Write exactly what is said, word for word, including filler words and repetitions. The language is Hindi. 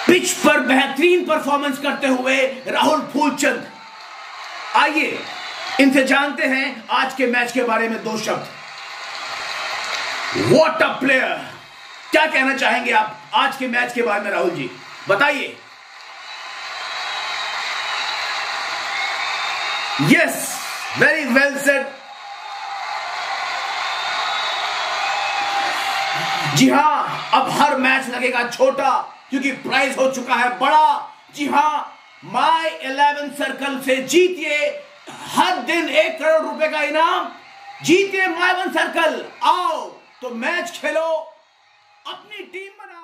पिच पर बेहतरीन परफॉर्मेंस करते हुए राहुल फूलचंद। आइए इनसे जानते हैं आज के मैच के बारे में दो शब्द। व्हाट अ प्लेयर, क्या कहना चाहेंगे आप आज के मैच के बारे में राहुल जी, बताइए। Yes, very well said. जी हां, अब हर मैच लगेगा छोटा क्योंकि प्राइज हो चुका है बड़ा। जी हां, माई इलेवन सर्कल से जीतिए हर दिन एक करोड़ रुपए का इनाम। जीतिए माई इलेवन सर्कल। आओ तो मैच खेलो, अपनी टीम बना।